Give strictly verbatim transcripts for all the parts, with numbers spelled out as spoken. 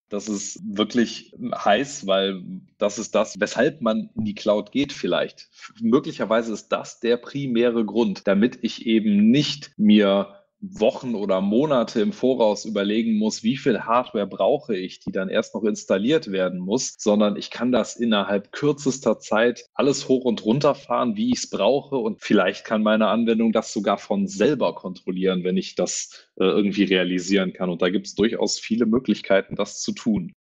Das ist wirklich heiß, weil das ist das, weshalb man in die Cloud geht vielleicht. Möglicherweise ist das der primäre Grund, damit ich eben nicht mir Wochen oder Monate im Voraus überlegen muss, wie viel Hardware brauche ich, die dann erst noch installiert werden muss, sondern ich kann das innerhalb kürzester Zeit alles hoch und runter fahren, wie ich es brauche, und vielleicht kann meine Anwendung das sogar von selber kontrollieren, wenn ich das äh, irgendwie realisieren kann. Und da gibt es durchaus viele Möglichkeiten, das zu tun.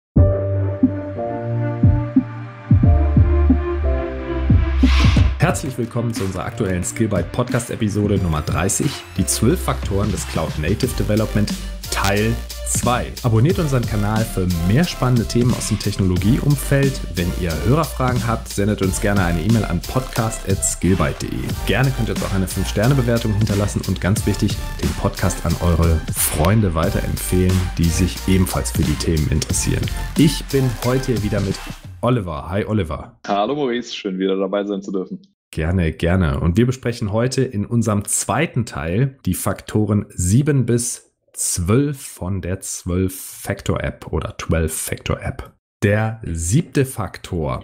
Herzlich willkommen zu unserer aktuellen Skillbyte Podcast Episode Nummer dreißig, die zwölf Faktoren des Cloud Native Development, Teil zwei. Abonniert unseren Kanal für mehr spannende Themen aus dem Technologieumfeld. Wenn ihr Hörerfragen habt, sendet uns gerne eine E-Mail an podcast at skillbyte punkt de. Gerne könnt ihr uns auch eine fünf Sterne Bewertung hinterlassen und ganz wichtig, den Podcast an eure Freunde weiterempfehlen, die sich ebenfalls für die Themen interessieren. Ich bin heute wieder mit Oliver. Hi Oliver. Hallo Maurice, schön wieder dabei sein zu dürfen. Gerne, gerne. Und wir besprechen heute in unserem zweiten Teil die Faktoren sieben bis zwölf von der zwölf-Factor-App oder zwölf-Factor-App. Der siebte Faktor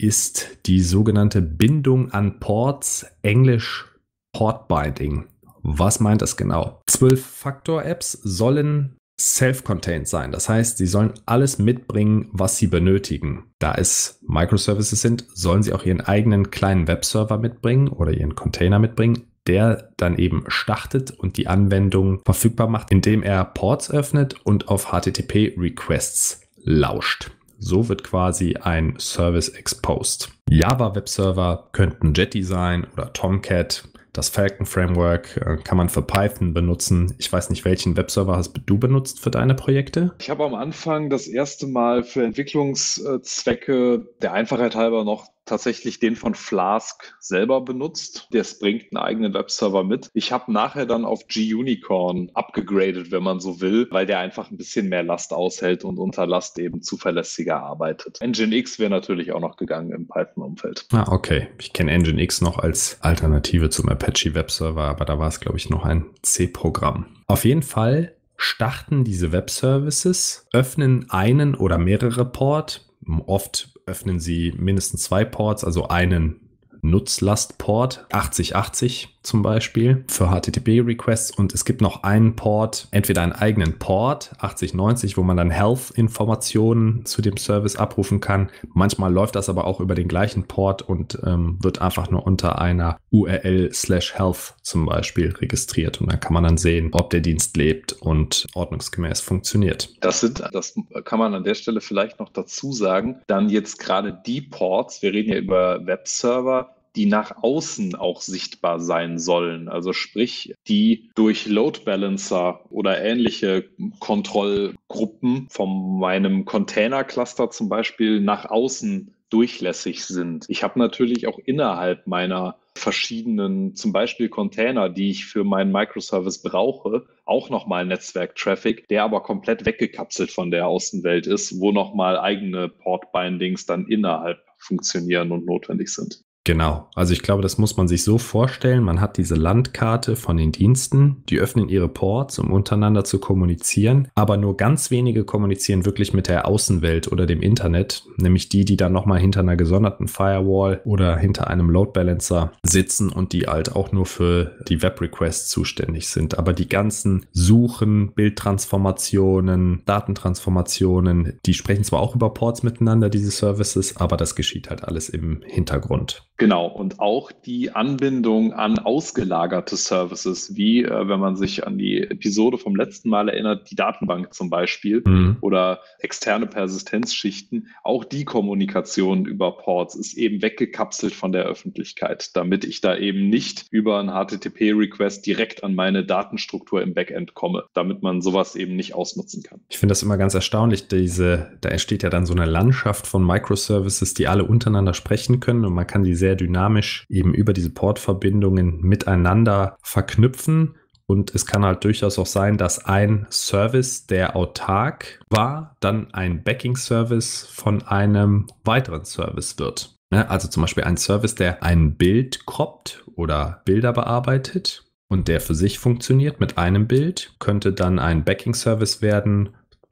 ist die sogenannte Bindung an Ports, Englisch Port Binding. Was meint das genau? zwölf-Faktor-Apps sollen self-contained sein. Das heißt, sie sollen alles mitbringen, was sie benötigen. Da es Microservices sind, sollen sie auch ihren eigenen kleinen Webserver mitbringen oder ihren Container mitbringen, der dann eben startet und die Anwendung verfügbar macht, indem er Ports öffnet und auf H T T P-Requests lauscht. So wird quasi ein Service exposed. Java-Webserver könnten Jetty sein oder Tomcat. Das Falcon Framework äh, kann man für Python benutzen. Ich weiß nicht, welchen Webserver hast du benutzt für deine Projekte? Ich habe am Anfang das erste Mal für Entwicklungszwecke der Einfachheit halber noch tatsächlich den von Flask selber benutzt. Das bringt einen eigenen Webserver mit. Ich habe nachher dann auf G-Unicorn abgegradet, wenn man so will, weil der einfach ein bisschen mehr Last aushält und unter Last eben zuverlässiger arbeitet. Nginx wäre natürlich auch noch gegangen im Python-Umfeld. Ah, okay. Ich kenne Nginx noch als Alternative zum Apache Webserver, aber da war es, glaube ich, noch ein C-Programm. Auf jeden Fall starten diese Web-Services, öffnen einen oder mehrere Port. Oft öffnen sie mindestens zwei Ports, also einen Nutzlastport, achtzig achtzig zum Beispiel für H T T P-Requests, und es gibt noch einen Port, entweder einen eigenen Port, achtzig neunzig, wo man dann Health-Informationen zu dem Service abrufen kann. Manchmal läuft das aber auch über den gleichen Port und ähm, wird einfach nur unter einer U R L slash health zum Beispiel registriert, und dann kann man dann sehen, ob der Dienst lebt und ordnungsgemäß funktioniert. Das sind, das kann man an der Stelle vielleicht noch dazu sagen, dann jetzt gerade die Ports, wir reden ja über Webserver, die nach außen auch sichtbar sein sollen. Also sprich, die durch Load Balancer oder ähnliche Kontrollgruppen von meinem Container-Cluster zum Beispiel nach außen durchlässig sind. Ich habe natürlich auch innerhalb meiner verschiedenen, zum Beispiel Container, die ich für meinen Microservice brauche, auch nochmal Netzwerk-Traffic, der aber komplett weggekapselt von der Außenwelt ist, wo nochmal eigene Port-Bindings dann innerhalb funktionieren und notwendig sind. Genau, also ich glaube, das muss man sich so vorstellen. Man hat diese Landkarte von den Diensten, die öffnen ihre Ports, um untereinander zu kommunizieren, aber nur ganz wenige kommunizieren wirklich mit der Außenwelt oder dem Internet, nämlich die, die dann nochmal hinter einer gesonderten Firewall oder hinter einem Load Balancer sitzen und die halt auch nur für die Web-Requests zuständig sind. Aber die ganzen Suchen, Bildtransformationen, Datentransformationen, die sprechen zwar auch über Ports miteinander, diese Services, aber das geschieht halt alles im Hintergrund. Genau, und auch die Anbindung an ausgelagerte Services, wie äh, wenn man sich an die Episode vom letzten Mal erinnert, die Datenbank zum Beispiel mhm. oder externe Persistenzschichten, auch die Kommunikation über Ports ist eben weggekapselt von der Öffentlichkeit, damit ich da eben nicht über einen H T T P-Request direkt an meine Datenstruktur im Backend komme, damit man sowas eben nicht ausnutzen kann. Ich finde das immer ganz erstaunlich, diese, da entsteht ja dann so eine Landschaft von Microservices, die alle untereinander sprechen können, und man kann die sehr dynamisch eben über diese Portverbindungen miteinander verknüpfen. Und es kann halt durchaus auch sein, dass ein Service, der autark war, dann ein Backing-Service von einem weiteren Service wird. Also zum Beispiel ein Service, der ein Bild croppt oder Bilder bearbeitet und der für sich funktioniert mit einem Bild, könnte dann ein Backing-Service werden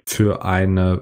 für eine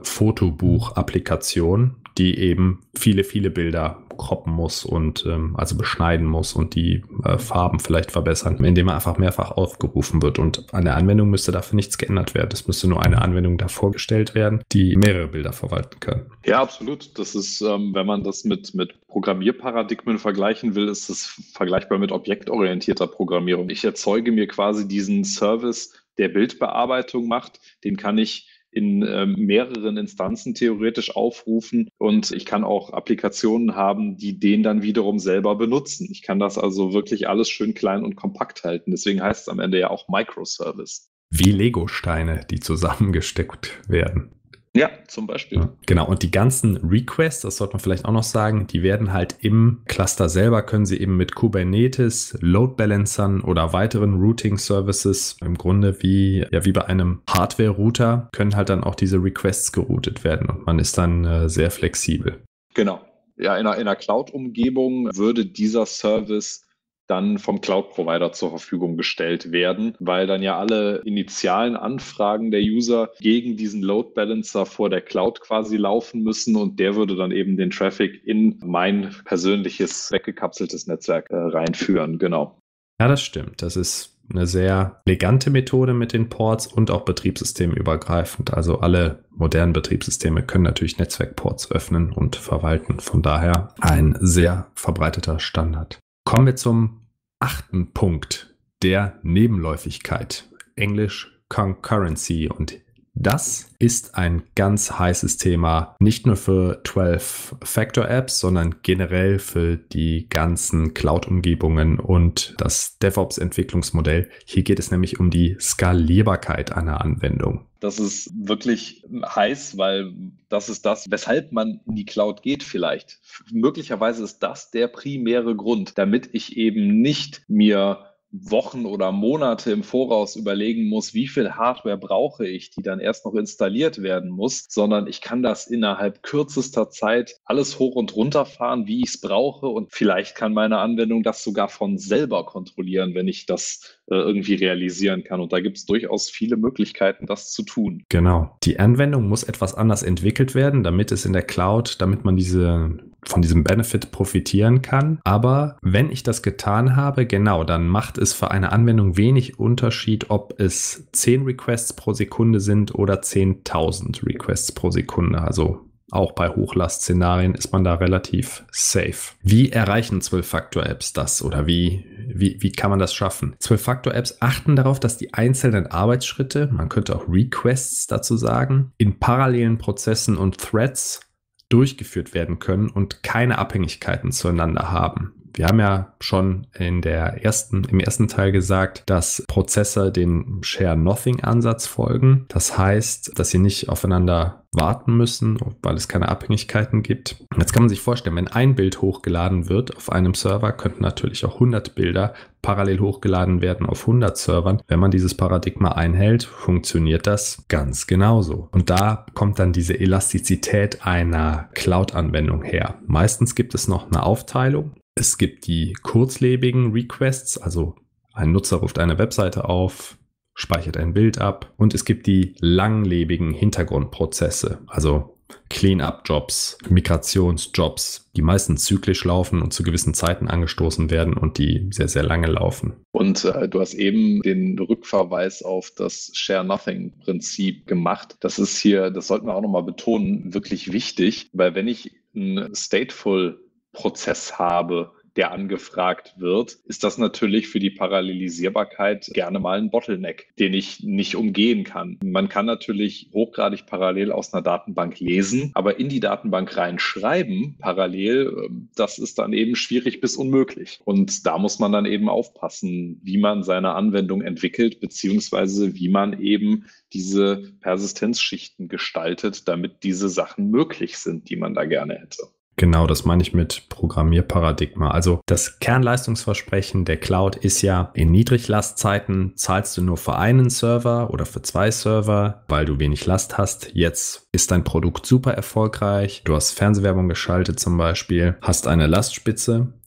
Fotobuch-Applikation, die eben viele, viele Bilder croppen muss und ähm, also beschneiden muss und die äh, Farben vielleicht verbessern, indem er einfach mehrfach aufgerufen wird. Und an der Anwendung müsste dafür nichts geändert werden. Es müsste nur eine Anwendung davor gestellt werden, die mehrere Bilder verwalten kann. Ja, absolut. Das ist, ähm, wenn man das mit, mit Programmierparadigmen vergleichen will, ist das vergleichbar mit objektorientierter Programmierung. Ich erzeuge mir quasi diesen Service, der Bildbearbeitung macht. Den kann ich in ähm, mehreren Instanzen theoretisch aufrufen und ich kann auch Applikationen haben, die den dann wiederum selber benutzen. Ich kann das also wirklich alles schön klein und kompakt halten. Deswegen heißt es am Ende ja auch Microservice. Wie Lego-Steine, die zusammengesteckt werden. Ja, zum Beispiel. Ja, genau, und die ganzen Requests, das sollte man vielleicht auch noch sagen, die werden halt im Cluster selber, können sie eben mit Kubernetes, Load Balancern oder weiteren Routing Services, im Grunde wie, ja, wie bei einem Hardware-Router, können halt dann auch diese Requests geroutet werden und man ist dann äh, sehr flexibel. Genau. Ja, in einer, in einer Cloud-Umgebung würde dieser Service dann vom Cloud-Provider zur Verfügung gestellt werden, weil dann ja alle initialen Anfragen der User gegen diesen Load Balancer vor der Cloud quasi laufen müssen und der würde dann eben den Traffic in mein persönliches weggekapseltes Netzwerk äh, reinführen. Genau. Ja, das stimmt. Das ist eine sehr elegante Methode mit den Ports und auch betriebssystemübergreifend. Also alle modernen Betriebssysteme können natürlich Netzwerkports öffnen und verwalten. Von daher ein sehr verbreiteter Standard. Kommen wir zum achten Punkt, der Nebenläufigkeit, Englisch Concurrency. Und das ist ein ganz heißes Thema, nicht nur für zwölf Factor Apps, sondern generell für die ganzen Cloud-Umgebungen und das DevOps-Entwicklungsmodell. Hier geht es nämlich um die Skalierbarkeit einer Anwendung. Das ist wirklich heiß, weil das ist das, weshalb man in die Cloud geht vielleicht. Möglicherweise ist das der primäre Grund, damit ich eben nicht mir Wochen oder Monate im Voraus überlegen muss, wie viel Hardware brauche ich, die dann erst noch installiert werden muss, sondern ich kann das innerhalb kürzester Zeit alles hoch und runter fahren, wie ich es brauche und vielleicht kann meine Anwendung das sogar von selber kontrollieren, wenn ich das äh, irgendwie realisieren kann. Und da gibt es durchaus viele Möglichkeiten, das zu tun. Genau. Die Anwendung muss etwas anders entwickelt werden, damit es in der Cloud, damit man diese von diesem Benefit profitieren kann. Aber wenn ich das getan habe, genau, dann macht es für eine Anwendung wenig Unterschied, ob es zehn Requests pro Sekunde sind oder zehntausend Requests pro Sekunde. Also auch bei Hochlast-Szenarien ist man da relativ safe. Wie erreichen zwölf Factor Apps das oder wie, wie, wie kann man das schaffen? zwölf Factor Apps achten darauf, dass die einzelnen Arbeitsschritte, man könnte auch Requests dazu sagen, in parallelen Prozessen und Threads durchgeführt werden können und keine Abhängigkeiten zueinander haben. Wir haben ja schon in der ersten, im ersten Teil gesagt, dass Prozesse den Share-Nothing-Ansatz folgen. Das heißt, dass sie nicht aufeinander warten müssen, weil es keine Abhängigkeiten gibt. Jetzt kann man sich vorstellen, wenn ein Bild hochgeladen wird auf einem Server, könnten natürlich auch hundert Bilder parallel hochgeladen werden auf hundert Servern. Wenn man dieses Paradigma einhält, funktioniert das ganz genauso. Und da kommt dann diese Elastizität einer Cloud-Anwendung her. Meistens gibt es noch eine Aufteilung. Es gibt die kurzlebigen Requests, also ein Nutzer ruft eine Webseite auf, speichert ein Bild ab und es gibt die langlebigen Hintergrundprozesse, also Clean-up-Jobs, Migrationsjobs, die meistens zyklisch laufen und zu gewissen Zeiten angestoßen werden und die sehr, sehr lange laufen. Und äh, du hast eben den Rückverweis auf das Share-Nothing-Prinzip gemacht. Das ist hier, das sollten wir auch nochmal betonen, wirklich wichtig, weil wenn ich ein Stateful-Prozess habe, der angefragt wird, ist das natürlich für die Parallelisierbarkeit gerne mal ein Bottleneck, den ich nicht umgehen kann. Man kann natürlich hochgradig parallel aus einer Datenbank lesen, aber in die Datenbank reinschreiben parallel, das ist dann eben schwierig bis unmöglich. Und da muss man dann eben aufpassen, wie man seine Anwendung entwickelt, beziehungsweise wie man eben diese Persistenzschichten gestaltet, damit diese Sachen möglich sind, die man da gerne hätte. Genau, das meine ich mit Programmierparadigma. Also das Kernleistungsversprechen der Cloud ist ja, in Niedriglastzeiten zahlst du nur für einen Server oder für zwei Server, weil du wenig Last hast. Jetzt ist dein Produkt super erfolgreich. Du hast Fernsehwerbung geschaltet zum Beispiel, hast eine Lastspitze. Dann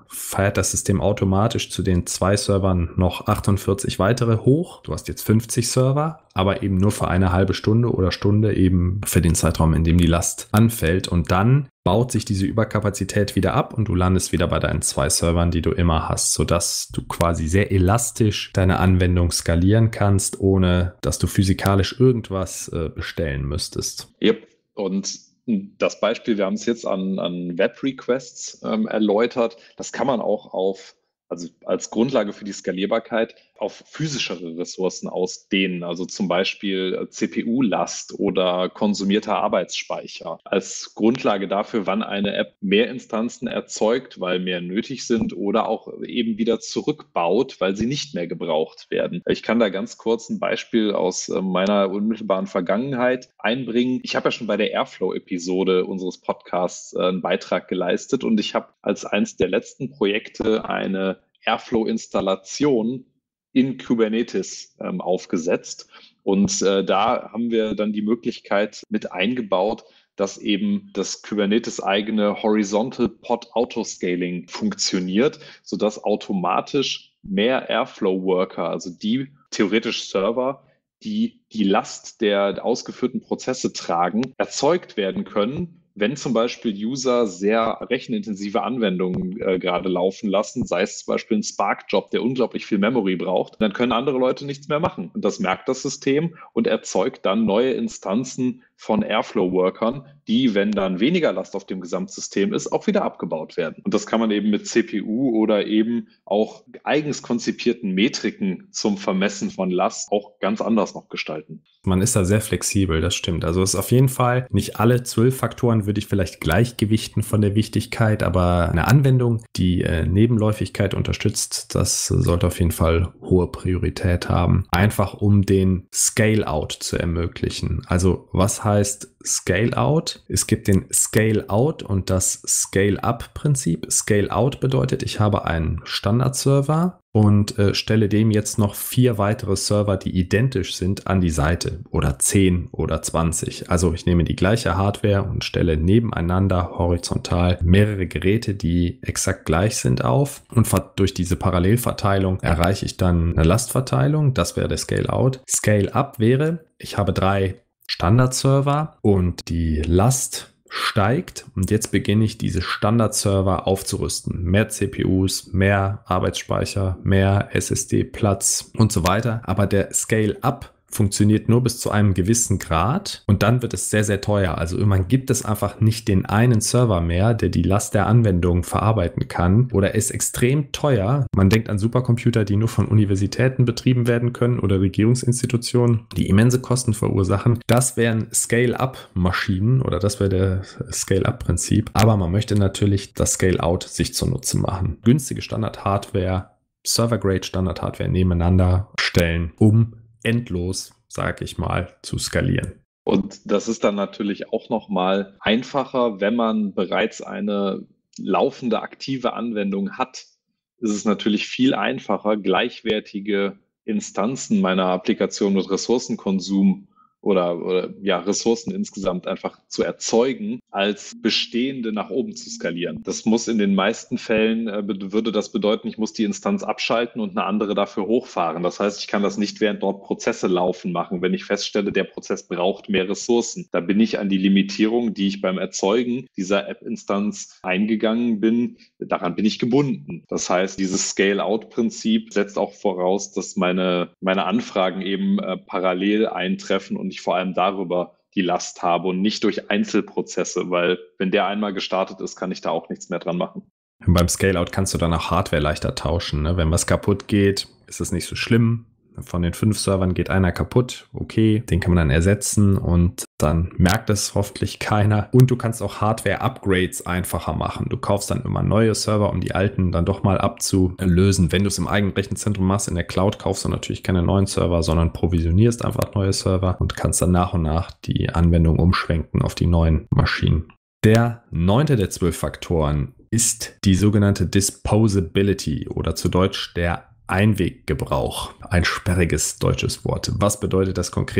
feiert das System automatisch zu den zwei Servern noch achtundvierzig weitere hoch. Du hast jetzt fünfzig Server, aber eben nur für eine halbe Stunde oder Stunde eben für den Zeitraum, in dem die Last anfällt. Und dann baut sich diese Überkapazität wieder ab und du landest wieder bei deinen zwei Servern, die du immer hast, sodass du quasi sehr elastisch deine Anwendung skalieren kannst, ohne dass du physikalisch irgendwas äh, bestellen müsstest. Yep. Und das Beispiel, wir haben es jetzt an, an Web-Requests ähm, erläutert, das kann man auch auf, also als Grundlage für die Skalierbarkeit, auf physischere Ressourcen ausdehnen, also zum Beispiel C P U-Last oder konsumierter Arbeitsspeicher. Als Grundlage dafür, wann eine App mehr Instanzen erzeugt, weil mehr nötig sind oder auch eben wieder zurückbaut, weil sie nicht mehr gebraucht werden. Ich kann da ganz kurz ein Beispiel aus meiner unmittelbaren Vergangenheit einbringen. Ich habe ja schon bei der Airflow-Episode unseres Podcasts einen Beitrag geleistet und ich habe als eins der letzten Projekte eine Airflow-Installation in Kubernetes ähm, aufgesetzt. Und äh, da haben wir dann die Möglichkeit mit eingebaut, dass eben das Kubernetes-eigene Horizontal Pod Autoscaling funktioniert, sodass automatisch mehr Airflow-Worker, also die theoretisch Server, die die Last der ausgeführten Prozesse tragen, erzeugt werden können, wenn zum Beispiel User sehr rechenintensive Anwendungen äh, gerade laufen lassen, sei es zum Beispiel ein Spark-Job, der unglaublich viel Memory braucht, dann können andere Leute nichts mehr machen. Und das merkt das System und erzeugt dann neue Instanzen von Airflow-Workern, die, wenn dann weniger Last auf dem Gesamtsystem ist, auch wieder abgebaut werden. Und das kann man eben mit C P U oder eben auch eigens konzipierten Metriken zum Vermessen von Last auch ganz anders noch gestalten. Man ist da sehr flexibel, das stimmt. Also es ist auf jeden Fall nicht alle zwölf Faktoren würde ich vielleicht gleichgewichten von der Wichtigkeit, aber eine Anwendung, die äh, Nebenläufigkeit unterstützt, das sollte auf jeden Fall hohe Priorität haben. Einfach um den Scale-Out zu ermöglichen. Also was heißt Scale-Out? Es gibt den Scale-Out und das Scale-Up-Prinzip. Scale-Out bedeutet, ich habe einen Standard-Server und äh, stelle dem jetzt noch vier weitere Server, die identisch sind, an die Seite oder zehn oder zwanzig. Also ich nehme die gleiche Hardware und stelle nebeneinander horizontal mehrere Geräte, die exakt gleich sind, auf und durch diese Parallelverteilung erreiche ich dann eine Lastverteilung. Das wäre der Scale-Out. Scale-Up wäre, ich habe drei Standard-Server und die Last steigt und jetzt beginne ich diese Standard-Server aufzurüsten. Mehr C P Us, mehr Arbeitsspeicher, mehr S S D-Platz und so weiter. Aber der Scale-Up funktioniert nur bis zu einem gewissen Grad und dann wird es sehr, sehr teuer. Also irgendwann gibt es einfach nicht den einen Server mehr, der die Last der Anwendung verarbeiten kann oder ist extrem teuer. Man denkt an Supercomputer, die nur von Universitäten betrieben werden können oder Regierungsinstitutionen, die immense Kosten verursachen. Das wären Scale-Up-Maschinen oder das wäre der Scale-Up-Prinzip. Aber man möchte natürlich das Scale-Out sich zunutze machen. Günstige Standard-Hardware, Server-Grade-Standard-Hardware nebeneinander stellen, um endlos, sage ich mal, zu skalieren. Und das ist dann natürlich auch nochmal einfacher, wenn man bereits eine laufende aktive Anwendung hat. Ist es natürlich viel einfacher, gleichwertige Instanzen meiner Applikation mit Ressourcenkonsum oder, oder ja, Ressourcen insgesamt einfach zu erzeugen, als bestehende nach oben zu skalieren. Das muss in den meisten Fällen, äh, würde das bedeuten, ich muss die Instanz abschalten und eine andere dafür hochfahren. Das heißt, ich kann das nicht während dort Prozesse laufen machen, wenn ich feststelle, der Prozess braucht mehr Ressourcen. Da bin ich an die Limitierung, die ich beim Erzeugen dieser App-Instanz eingegangen bin, daran bin ich gebunden. Das heißt, dieses Scale-Out-Prinzip setzt auch voraus, dass meine, meine Anfragen eben äh, parallel eintreffen und ich vor allem darüber die Last habe und nicht durch Einzelprozesse, weil wenn der einmal gestartet ist, kann ich da auch nichts mehr dran machen. Und beim Scale-Out kannst du dann auch Hardware leichter tauschen. Ne? Wenn was kaputt geht, ist es nicht so schlimm. Von den fünf Servern geht einer kaputt, okay, den kann man dann ersetzen und dann merkt es hoffentlich keiner. Und du kannst auch Hardware-Upgrades einfacher machen. Du kaufst dann immer neue Server, um die alten dann doch mal abzulösen. Wenn du es im eigenen Rechenzentrum machst, in der Cloud, kaufst du natürlich keine neuen Server, sondern provisionierst einfach neue Server und kannst dann nach und nach die Anwendung umschwenken auf die neuen Maschinen. Der neunte der zwölf Faktoren ist die sogenannte Disposability oder zu Deutsch der Einweggebrauch. Ein sperriges deutsches Wort. Was bedeutet das konkret?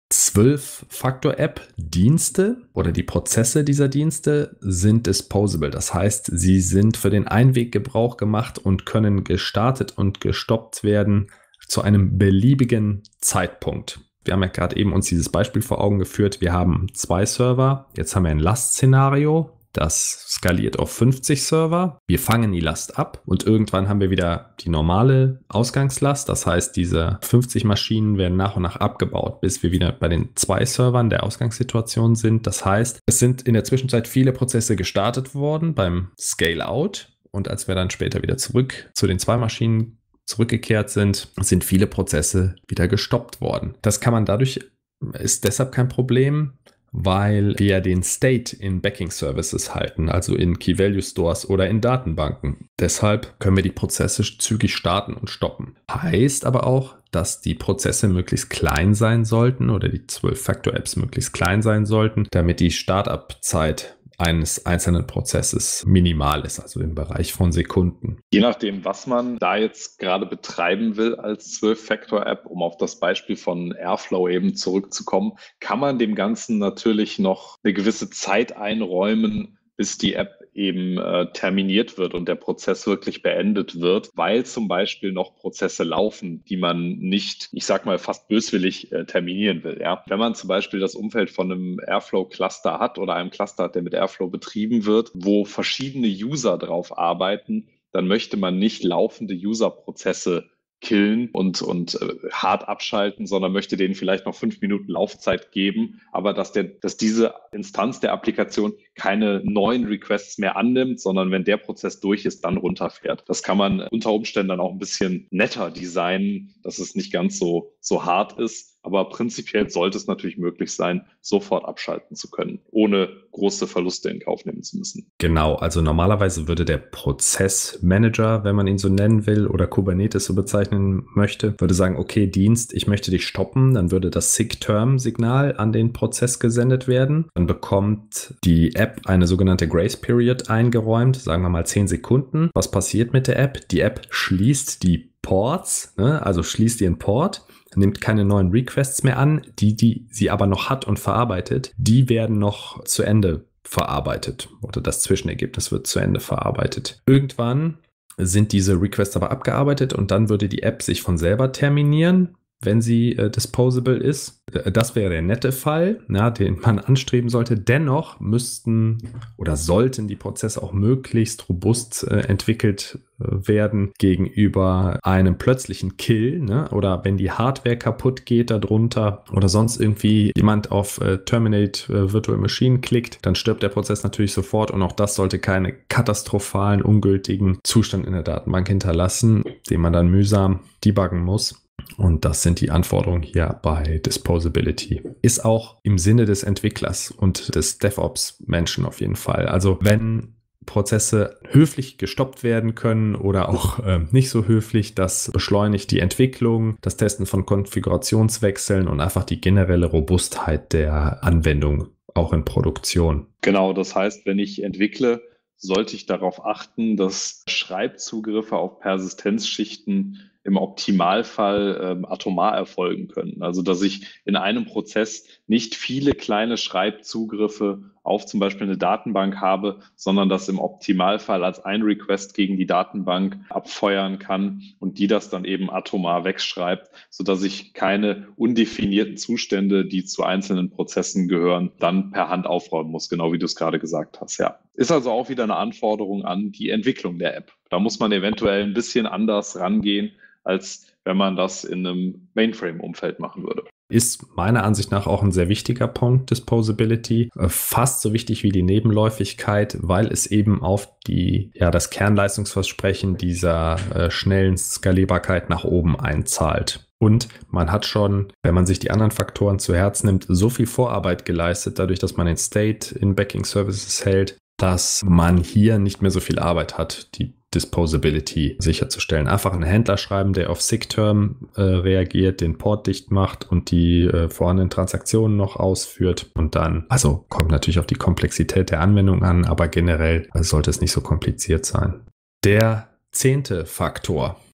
zwölf-Faktor-App-Dienste oder die Prozesse dieser Dienste sind disposable. Das heißt, sie sind für den Einweggebrauch gemacht und können gestartet und gestoppt werden zu einem beliebigen Zeitpunkt. Wir haben ja gerade eben uns dieses Beispiel vor Augen geführt. Wir haben zwei Server. Jetzt haben wir ein Last-Szenario. Das skaliert auf fünfzig Server. Wir fangen die Last ab und irgendwann haben wir wieder die normale Ausgangslast. Das heißt, diese fünfzig Maschinen werden nach und nach abgebaut, bis wir wieder bei den zwei Servern der Ausgangssituation sind. Das heißt, es sind in der Zwischenzeit viele Prozesse gestartet worden beim Scale-Out. Und als wir dann später wieder zurück zu den zwei Maschinen zurückgekehrt sind, sind viele Prozesse wieder gestoppt worden. Das kann man dadurch, ist deshalb kein Problem, weil wir den State in Backing Services halten, also in Key Value Stores oder in Datenbanken. Deshalb können wir die Prozesse zügig starten und stoppen. Heißt aber auch, dass die Prozesse möglichst klein sein sollten oder die zwölf-Faktor-Apps möglichst klein sein sollten, damit die Startup-Zeit eines einzelnen Prozesses minimal ist, also im Bereich von Sekunden. Je nachdem, was man da jetzt gerade betreiben will als zwölf-Faktor-App, um auf das Beispiel von Airflow eben zurückzukommen, kann man dem Ganzen natürlich noch eine gewisse Zeit einräumen, bis die App eben äh, terminiert wird und der Prozess wirklich beendet wird, weil zum Beispiel noch Prozesse laufen, die man nicht, ich sag mal, fast böswillig äh, terminieren will. Ja? Wenn man zum Beispiel das Umfeld von einem Airflow-Cluster hat oder einem Cluster hat, der mit Airflow betrieben wird, wo verschiedene User drauf arbeiten, dann möchte man nicht laufende User-Prozesse killen und, und äh, hart abschalten, sondern möchte denen vielleicht noch fünf Minuten Laufzeit geben, aber dass, der, dass diese Instanz der Applikation keine neuen Requests mehr annimmt, sondern wenn der Prozess durch ist, dann runterfährt. Das kann man unter Umständen dann auch ein bisschen netter designen, dass es nicht ganz so, so hart ist. Aber prinzipiell sollte es natürlich möglich sein, sofort abschalten zu können, ohne große Verluste in Kauf nehmen zu müssen. Genau, also normalerweise würde der Prozessmanager, wenn man ihn so nennen will oder Kubernetes so bezeichnen möchte, würde sagen, okay, Dienst, ich möchte dich stoppen. Dann würde das SIG-Term-Signal an den Prozess gesendet werden. Dann bekommt die App eine sogenannte Grace Period eingeräumt, sagen wir mal zehn Sekunden. Was passiert mit der App? Die App schließt die Ports, ne? Also schließt ihren Port, nimmt keine neuen Requests mehr an. Die, die sie aber noch hat und verarbeitet, die werden noch zu Ende verarbeitet oder das Zwischenergebnis wird zu Ende verarbeitet. Irgendwann sind diese Requests aber abgearbeitet und dann würde die App sich von selber terminieren, wenn sie äh, disposable ist. Das wäre der nette Fall, na, den man anstreben sollte. Dennoch müssten oder sollten die Prozesse auch möglichst robust äh, entwickelt äh, werden gegenüber einem plötzlichen Kill, ne? Oder wenn die Hardware kaputt geht darunter oder sonst irgendwie jemand auf äh, Terminate äh, Virtual Machine klickt, dann stirbt der Prozess natürlich sofort und auch das sollte keinen katastrophalen, ungültigen Zustand in der Datenbank hinterlassen, den man dann mühsam debuggen muss. Und das sind die Anforderungen hier bei Disposability. Ist auch im Sinne des Entwicklers und des DevOps-Menschen auf jeden Fall. Also wenn Prozesse höflich gestoppt werden können oder auch äh, nicht so höflich, das beschleunigt die Entwicklung, das Testen von Konfigurationswechseln und einfach die generelle Robustheit der Anwendung auch in Produktion. Genau, das heißt, wenn ich entwickle, sollte ich darauf achten, dass Schreibzugriffe auf Persistenzschichten im Optimalfall ähm, atomar erfolgen können. Also dass ich in einem Prozess nicht viele kleine Schreibzugriffe auf zum Beispiel eine Datenbank habe, sondern das im Optimalfall als ein Request gegen die Datenbank abfeuern kann und die das dann eben atomar wegschreibt, sodass ich keine undefinierten Zustände, die zu einzelnen Prozessen gehören, dann per Hand aufräumen muss, genau wie du es gerade gesagt hast. Ja. Ist also auch wieder eine Anforderung an die Entwicklung der App. Da muss man eventuell ein bisschen anders rangehen, als wenn man das in einem Mainframe-Umfeld machen würde. Ist meiner Ansicht nach auch ein sehr wichtiger Punkt, Disposability. Fast so wichtig wie die Nebenläufigkeit, weil es eben auf die, ja, das Kernleistungsversprechen dieser äh, schnellen Skalierbarkeit nach oben einzahlt. Und man hat schon, wenn man sich die anderen Faktoren zu Herzen nimmt, so viel Vorarbeit geleistet, dadurch, dass man den State in Backing Services hält, dass man hier nicht mehr so viel Arbeit hat, die Disposability sicherzustellen. Einfach einen Händler schreiben, der auf SIG-Term äh, reagiert, den Port dicht macht und die äh, vorhandenen Transaktionen noch ausführt. Und dann, also kommt natürlich auf die Komplexität der Anwendung an, aber generell äh, sollte es nicht so kompliziert sein. Der zehnte Faktor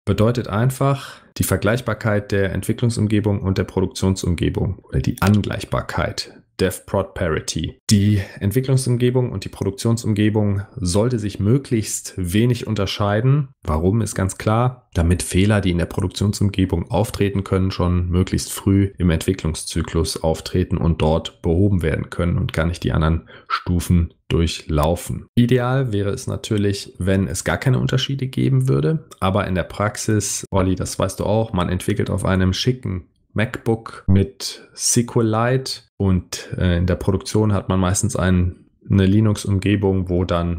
bedeutet einfach die Vergleichbarkeit der Entwicklungsumgebung und der Produktionsumgebung oder die Angleichbarkeit. DevProd Parity. Die Entwicklungsumgebung und die Produktionsumgebung sollte sich möglichst wenig unterscheiden. Warum ist ganz klar, damit Fehler, die in der Produktionsumgebung auftreten können, schon möglichst früh im Entwicklungszyklus auftreten und dort behoben werden können und gar nicht die anderen Stufen durchlaufen. Ideal wäre es natürlich, wenn es gar keine Unterschiede geben würde, aber in der Praxis, Olli, das weißt du auch, man entwickelt auf einem schicken MacBook mit SQLite und äh, in der Produktion hat man meistens ein, eine Linux-Umgebung, wo dann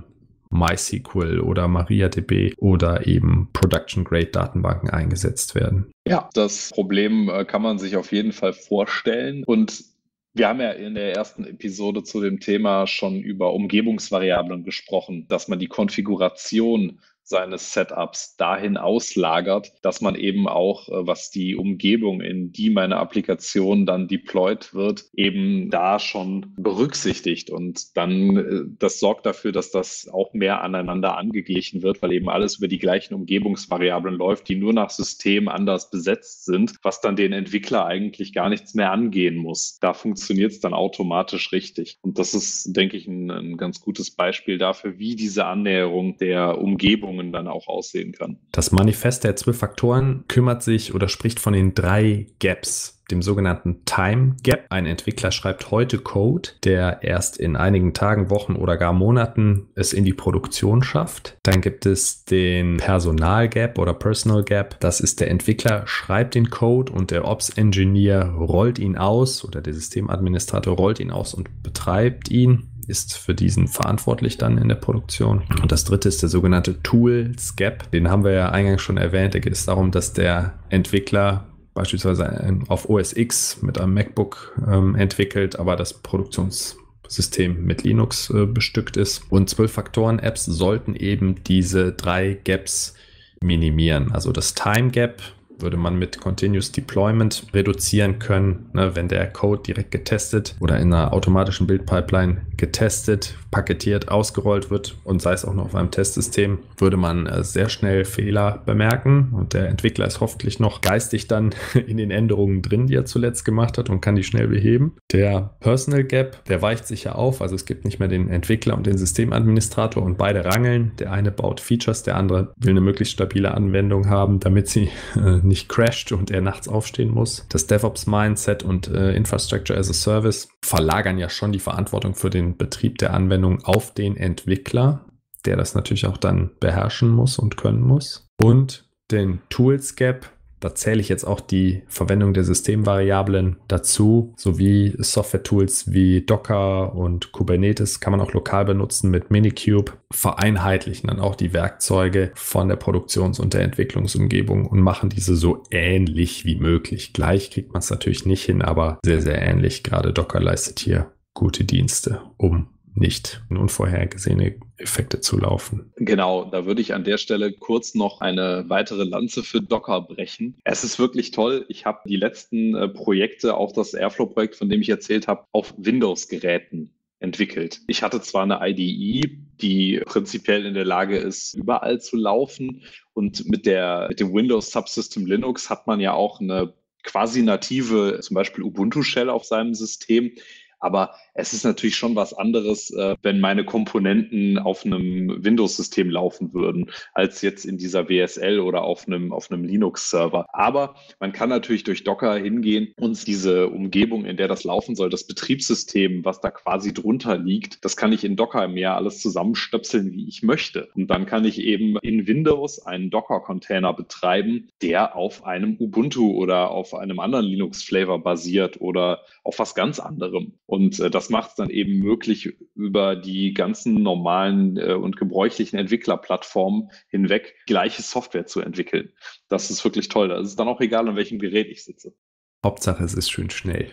MySQL oder MariaDB oder eben Production-Grade-Datenbanken eingesetzt werden. Ja, das Problem äh, kann man sich auf jeden Fall vorstellen. Und wir haben ja in der ersten Episode zu dem Thema schon über Umgebungsvariablen gesprochen, dass man die Konfiguration seines Setups dahin auslagert, dass man eben auch, was die Umgebung, in die meine Applikation dann deployed wird, eben da schon berücksichtigt. Und dann, das sorgt dafür, dass das auch mehr aneinander angeglichen wird, weil eben alles über die gleichen Umgebungsvariablen läuft, die nur nach System anders besetzt sind, was dann den Entwickler eigentlich gar nichts mehr angehen muss. Da funktioniert es dann automatisch richtig. Und das ist, denke ich, ein, ein ganz gutes Beispiel dafür, wie diese Annäherung der Umgebung dann auch aussehen kann. Das Manifest der zwölf Faktoren kümmert sich oder spricht von den drei Gaps, dem sogenannten Time Gap. Ein Entwickler schreibt heute Code, der erst in einigen Tagen, Wochen oder gar Monaten es in die Produktion schafft. Dann gibt es den Personal Gap oder Personal Gap. Das ist, der Entwickler schreibt den Code und der Ops-Engineer rollt ihn aus oder der Systemadministrator rollt ihn aus und betreibt ihn, ist für diesen verantwortlich dann in der Produktion. Und das dritte ist der sogenannte Tools Gap. Den haben wir ja eingangs schon erwähnt. Da geht es darum, dass der Entwickler beispielsweise auf O S X mit einem MacBook ähm, entwickelt, aber das Produktionssystem mit Linux äh, bestückt ist. Und zwölf Faktoren-Apps sollten eben diese drei Gaps minimieren. Also das Time Gap würde man mit Continuous Deployment reduzieren können, ne, wenn der Code direkt getestet oder in einer automatischen Build-Pipeline getestet, paketiert, ausgerollt wird und sei es auch noch auf einem Testsystem, würde man äh, sehr schnell Fehler bemerken und der Entwickler ist hoffentlich noch geistig dann in den Änderungen drin, die er zuletzt gemacht hat und kann die schnell beheben. Der Personal Gap, der weicht sich ja auf, also es gibt nicht mehr den Entwickler und den Systemadministrator und beide rangeln. Der eine baut Features, der andere will eine möglichst stabile Anwendung haben, damit sie äh, nicht crasht und er nachts aufstehen muss. Das DevOps-Mindset und äh, Infrastructure as a Service verlagern ja schon die Verantwortung für den Betrieb der Anwendung auf den Entwickler, der das natürlich auch dann beherrschen muss und können muss. Und den Tools Gap, da zähle ich jetzt auch die Verwendung der Systemvariablen dazu, sowie Software-Tools wie Docker und Kubernetes kann man auch lokal benutzen mit Minikube, vereinheitlichen dann auch die Werkzeuge von der Produktions- und der Entwicklungsumgebung und machen diese so ähnlich wie möglich. Gleich kriegt man es natürlich nicht hin, aber sehr, sehr ähnlich. Gerade Docker leistet hier gute Dienste, um nicht in unvorhergesehene Effekte zu laufen. Genau, da würde ich an der Stelle kurz noch eine weitere Lanze für Docker brechen. Es ist wirklich toll. Ich habe die letzten äh, Projekte, auch das Airflow-Projekt, von dem ich erzählt habe, auf Windows-Geräten entwickelt. Ich hatte zwar eine I D E, die prinzipiell in der Lage ist, überall zu laufen und mit, der, mit dem Windows Subsystem Linux hat man ja auch eine quasi native, zum Beispiel Ubuntu-Shell auf seinem System. Aber es ist natürlich schon was anderes, äh, wenn meine Komponenten auf einem Windows-System laufen würden, als jetzt in dieser W S L oder auf einem, auf einem Linux-Server. Aber man kann natürlich durch Docker hingehen und diese Umgebung, in der das laufen soll, das Betriebssystem, was da quasi drunter liegt, das kann ich in Docker mir alles zusammenstöpseln, wie ich möchte. Und dann kann ich eben in Windows einen Docker-Container betreiben, der auf einem Ubuntu oder auf einem anderen Linux-Flavor basiert oder auf was ganz anderem. Und äh, das macht es dann eben möglich, über die ganzen normalen äh, und gebräuchlichen Entwicklerplattformen hinweg gleiche Software zu entwickeln. Das ist wirklich toll. Das ist dann auch egal, an welchem Gerät ich sitze. Hauptsache, es ist schön schnell.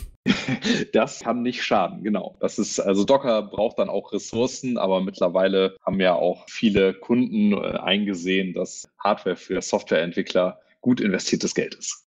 Das kann nicht schaden, genau. Das ist, also Docker braucht dann auch Ressourcen, aber mittlerweile haben ja auch viele Kunden äh, eingesehen, dass Hardware für Softwareentwickler gut investiertes Geld ist.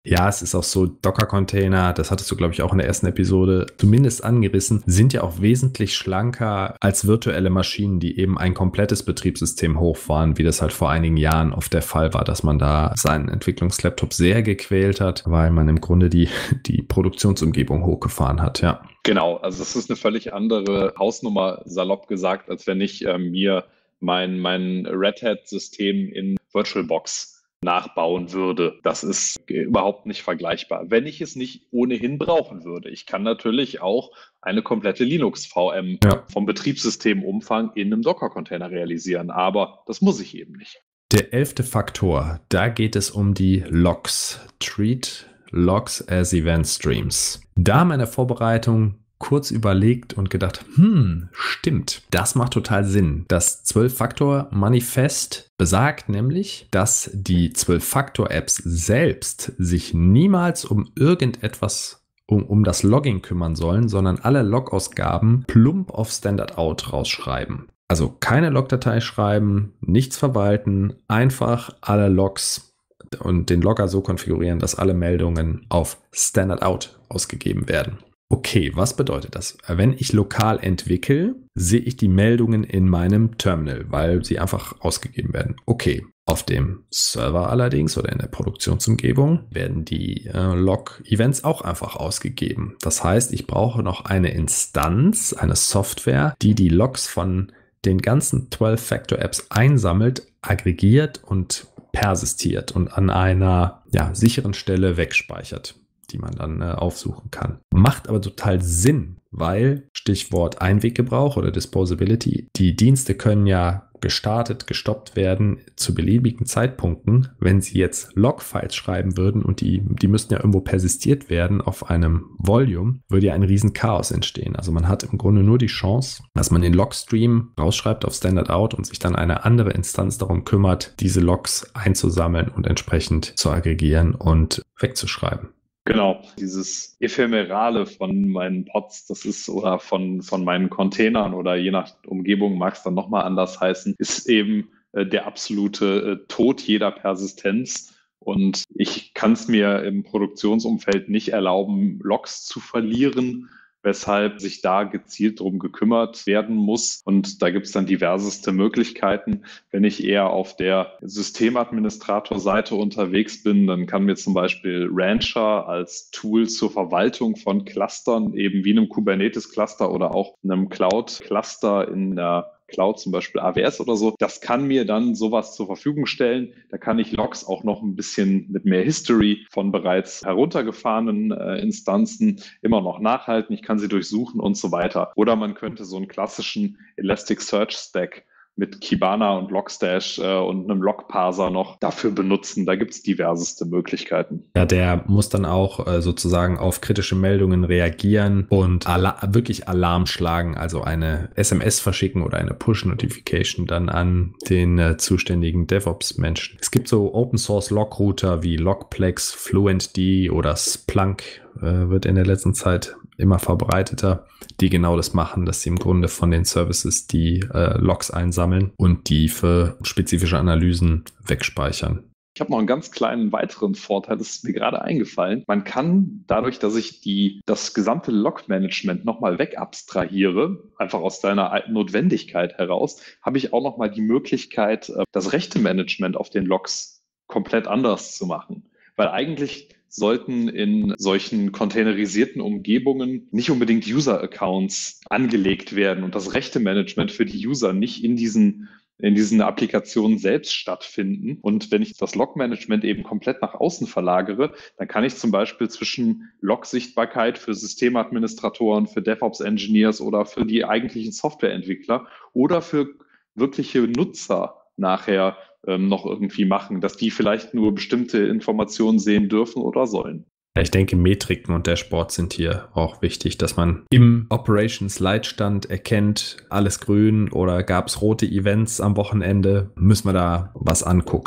Ja, es ist auch so, Docker-Container, das hattest du, glaube ich, auch in der ersten Episode zumindest angerissen, sind ja auch wesentlich schlanker als virtuelle Maschinen, die eben ein komplettes Betriebssystem hochfahren, wie das halt vor einigen Jahren oft der Fall war, dass man da seinen Entwicklungslaptop sehr gequält hat, weil man im Grunde die, die Produktionsumgebung hochgefahren hat, ja. Genau, also das ist eine völlig andere Hausnummer, salopp gesagt, als wenn ich äh, mir mein, mein Red Hat-System in VirtualBox nachbauen würde. Das ist überhaupt nicht vergleichbar, wenn ich es nicht ohnehin brauchen würde. Ich kann natürlich auch eine komplette Linux-V M ja. vom Betriebssystemumfang in einem Docker-Container realisieren, aber das muss ich eben nicht. Der elfte Faktor, da geht es um die Logs. Treat Logs as Event Streams. Da haben wir in der Vorbereitung kurz überlegt und gedacht, hm, stimmt, das macht total Sinn. Das zwölf-Faktor-Manifest besagt nämlich, dass die zwölf-Faktor-Apps selbst sich niemals um irgendetwas, um, um das Logging kümmern sollen, sondern alle Logausgaben plump auf Standard-Out rausschreiben. Also keine Logdatei schreiben, nichts verwalten, einfach alle Logs und den Logger so konfigurieren, dass alle Meldungen auf Standard-Out ausgegeben werden. Okay, was bedeutet das? Wenn ich lokal entwickle, sehe ich die Meldungen in meinem Terminal, weil sie einfach ausgegeben werden. Okay, auf dem Server allerdings oder in der Produktionsumgebung werden die äh, Log-Events auch einfach ausgegeben. Das heißt, ich brauche noch eine Instanz, eine Software, die die Logs von den ganzen zwölf-Faktor-Apps einsammelt, aggregiert und persistiert und an einer ja, sicheren Stelle wegspeichert, die man dann äh, aufsuchen kann. Macht aber total Sinn, weil Stichwort Einweggebrauch oder Disposability, die Dienste können ja gestartet, gestoppt werden zu beliebigen Zeitpunkten. Wenn sie jetzt Log-Files schreiben würden und die, die müssten ja irgendwo persistiert werden auf einem Volume, würde ja ein riesen Chaos entstehen. Also man hat im Grunde nur die Chance, dass man den Logstream rausschreibt auf Standard-Out und sich dann eine andere Instanz darum kümmert, diese Logs einzusammeln und entsprechend zu aggregieren und wegzuschreiben. Genau, dieses Ephemerale von meinen Pods, das ist, oder von, von meinen Containern oder je nach Umgebung mag es dann nochmal anders heißen, ist eben äh, der absolute äh, Tod jeder Persistenz. Und ich kann es mir im Produktionsumfeld nicht erlauben, Logs zu verlieren, weshalb sich da gezielt drum gekümmert werden muss. Und da gibt es dann diverseste Möglichkeiten. Wenn ich eher auf der Systemadministrator-Seite unterwegs bin, dann kann mir zum Beispiel Rancher als Tool zur Verwaltung von Clustern, eben wie einem Kubernetes-Cluster oder auch einem Cloud-Cluster in der Cloud, zum Beispiel A W S oder so, das kann mir dann sowas zur Verfügung stellen. Da kann ich Logs auch noch ein bisschen mit mehr History von bereits heruntergefahrenen äh, Instanzen immer noch nachhalten. Ich kann sie durchsuchen und so weiter. Oder man könnte so einen klassischen Elasticsearch-Stack mit Kibana und Logstash äh, und einem Logparser noch dafür benutzen. Da gibt es diverseste Möglichkeiten. Ja, der muss dann auch äh, sozusagen auf kritische Meldungen reagieren und Ala- wirklich Alarm schlagen, also eine S M S verschicken oder eine Push-Notification dann an den äh, zuständigen DevOps-Menschen. Es gibt so Open-Source-Log-Router wie Logplex, FluentD oder Splunk, äh, wird in der letzten Zeit immer verbreiteter, die genau das machen, dass sie im Grunde von den Services die äh, Logs einsammeln und die für spezifische Analysen wegspeichern. Ich habe noch einen ganz kleinen weiteren Vorteil, das ist mir gerade eingefallen. Man kann dadurch, dass ich die, das gesamte Log-Management nochmal wegabstrahiere, einfach aus deiner Notwendigkeit heraus, habe ich auch nochmal die Möglichkeit, das Rechte-Management auf den Logs komplett anders zu machen. Weil eigentlich sollten in solchen containerisierten Umgebungen nicht unbedingt User-Accounts angelegt werden und das Rechte-Management für die User nicht in diesen in diesen Applikationen selbst stattfinden. Und wenn ich das Log-Management eben komplett nach außen verlagere, dann kann ich zum Beispiel zwischen Log-Sichtbarkeit für Systemadministratoren, für DevOps-Engineers oder für die eigentlichen Softwareentwickler oder für wirkliche Nutzer nachher ähm, noch irgendwie machen, dass die vielleicht nur bestimmte Informationen sehen dürfen oder sollen. Ich denke, Metriken und Dashboards sind hier auch wichtig, dass man im Operations-Leitstand erkennt, alles grün oder gab es rote Events am Wochenende, müssen wir da was angucken.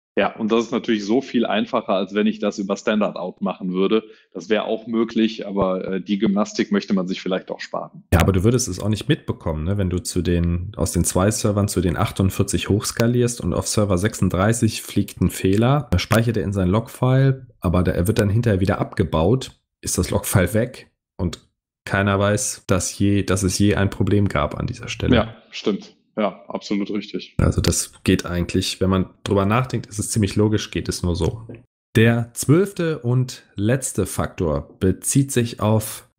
Ja, und das ist natürlich so viel einfacher, als wenn ich das über Standard Out machen würde. Das wäre auch möglich, aber äh, die Gymnastik möchte man sich vielleicht auch sparen. Ja, aber du würdest es auch nicht mitbekommen, ne? Wenn du zu den, aus den zwei Servern zu den achtundvierzig hochskalierst und auf Server sechsunddreißig fliegt ein Fehler, da speichert er in sein Logfile, aber der, er wird dann hinterher wieder abgebaut, ist das Logfile weg und keiner weiß, dass, je, dass es je ein Problem gab an dieser Stelle. Ja, stimmt. Ja, absolut richtig. Also das geht eigentlich, wenn man drüber nachdenkt, ist es ziemlich logisch, geht es nur so. Der zwölfte und letzte Faktor bezieht sich auf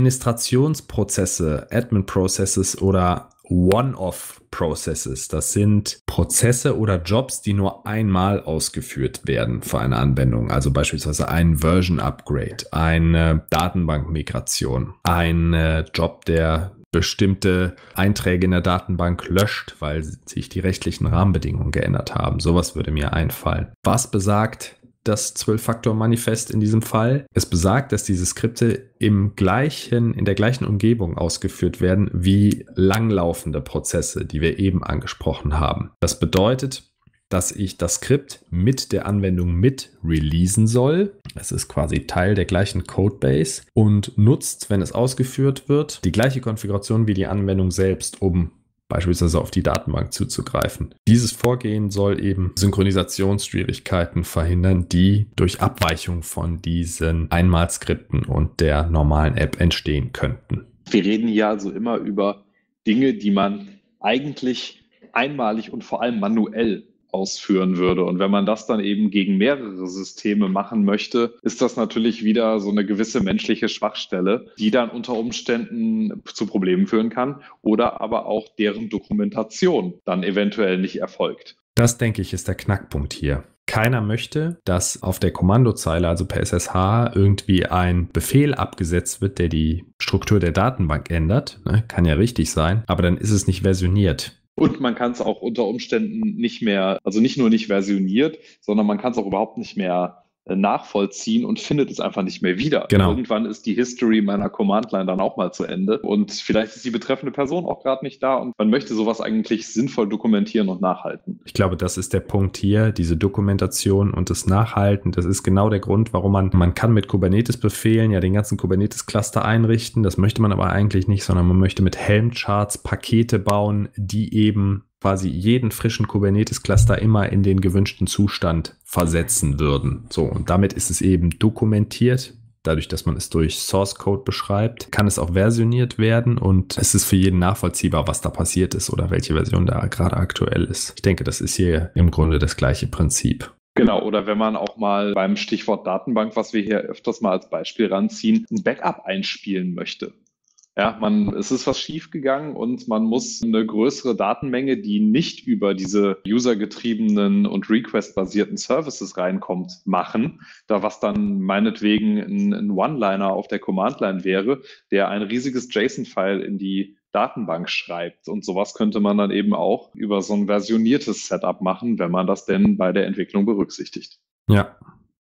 Administrationsprozesse, Admin Processes oder One-Off Processes. Das sind Prozesse oder Jobs, die nur einmal ausgeführt werden für eine Anwendung. Also beispielsweise ein Version Upgrade, eine Datenbankmigration, ein äh, Job, der bestimmte Einträge in der Datenbank löscht, weil sich die rechtlichen Rahmenbedingungen geändert haben. Sowas würde mir einfallen. Was besagt das zwölf-Faktor-Manifest in diesem Fall? Es besagt, dass diese Skripte im gleichen, in der gleichen Umgebung ausgeführt werden wie langlaufende Prozesse, die wir eben angesprochen haben. Das bedeutet, dass ich das Skript mit der Anwendung mit releasen soll. Es ist quasi Teil der gleichen Codebase und nutzt, wenn es ausgeführt wird, die gleiche Konfiguration wie die Anwendung selbst, um beispielsweise auf die Datenbank zuzugreifen. Dieses Vorgehen soll eben Synchronisationsschwierigkeiten verhindern, die durch Abweichung von diesen Einmalskripten und der normalen App entstehen könnten. Wir reden hier also immer über Dinge, die man eigentlich einmalig und vor allem manuell ausführen würde. Und wenn man das dann eben gegen mehrere Systeme machen möchte, ist das natürlich wieder so eine gewisse menschliche Schwachstelle, die dann unter Umständen zu Problemen führen kann oder aber auch deren Dokumentation dann eventuell nicht erfolgt. Das, denke ich, ist der Knackpunkt hier. Keiner möchte, dass auf der Kommandozeile, also per S S H, irgendwie ein Befehl abgesetzt wird, der die Struktur der Datenbank ändert. Ne? Kann ja richtig sein, aber dann ist es nicht versioniert. Und man kann es auch unter Umständen nicht mehr, also nicht nur nicht versioniert, sondern man kann es auch überhaupt nicht mehr nachvollziehen und findet es einfach nicht mehr wieder. Genau. Irgendwann ist die History meiner Command-Line dann auch mal zu Ende und vielleicht ist die betreffende Person auch gerade nicht da und man möchte sowas eigentlich sinnvoll dokumentieren und nachhalten. Ich glaube, das ist der Punkt hier, diese Dokumentation und das Nachhalten. Das ist genau der Grund, warum man, man kann mit Kubernetes-Befehlen ja den ganzen Kubernetes-Cluster einrichten. Das möchte man aber eigentlich nicht, sondern man möchte mit Helm-Charts Pakete bauen, die eben quasi jeden frischen Kubernetes-Cluster immer in den gewünschten Zustand versetzen würden. So, und damit ist es eben dokumentiert. Dadurch, dass man es durch Source Code beschreibt, kann es auch versioniert werden und es ist für jeden nachvollziehbar, was da passiert ist oder welche Version da gerade aktuell ist. Ich denke, das ist hier im Grunde das gleiche Prinzip. Genau, oder wenn man auch mal beim Stichwort Datenbank, was wir hier öfters mal als Beispiel ranziehen, ein Backup einspielen möchte. Ja, man, es ist was schiefgegangen und man muss eine größere Datenmenge, die nicht über diese usergetriebenen und request-basierten Services reinkommt, machen. Da was dann meinetwegen ein, ein One-Liner auf der Command-Line wäre, der ein riesiges JSON-File in die Datenbank schreibt. Und sowas könnte man dann eben auch über so ein versioniertes Setup machen, wenn man das denn bei der Entwicklung berücksichtigt. Ja.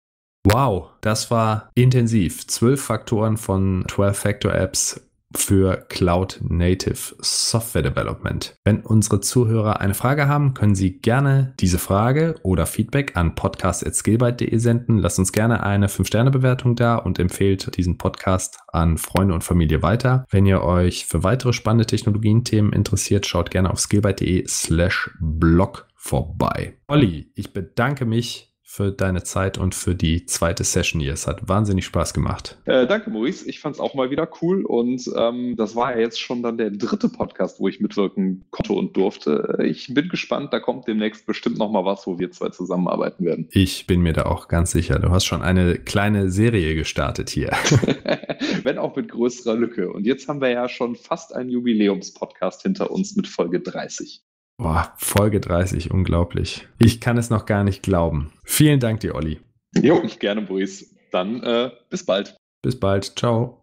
Wow, das war intensiv. Zwölf Faktoren von zwölf-Factor-Apps für Cloud Native Software Development. Wenn unsere Zuhörer eine Frage haben, können Sie gerne diese Frage oder Feedback an podcast at skillbyte punkt de senden. Lasst uns gerne eine fünf Sterne Bewertung da und empfehlt diesen Podcast an Freunde und Familie weiter. Wenn ihr euch für weitere spannende Technologien-Themen interessiert, schaut gerne auf skillbyte punkt de slash blog vorbei. Olli, ich bedanke mich für deine Zeit und für die zweite Session hier. Es hat wahnsinnig Spaß gemacht. Äh, danke, Maurice. Ich fand es auch mal wieder cool und ähm, das war ja jetzt schon dann der dritte Podcast, wo ich mitwirken konnte und durfte. Ich bin gespannt, da kommt demnächst bestimmt noch mal was, wo wir zwei zusammenarbeiten werden. Ich bin mir da auch ganz sicher. Du hast schon eine kleine Serie gestartet hier. Wenn auch mit größerer Lücke. Und jetzt haben wir ja schon fast einen Jubiläumspodcast hinter uns mit Folge dreißig. Boah, Folge dreißig, unglaublich. Ich kann es noch gar nicht glauben. Vielen Dank dir, Olli. Jo, gerne, Maurice. Dann äh, bis bald. Bis bald. Ciao.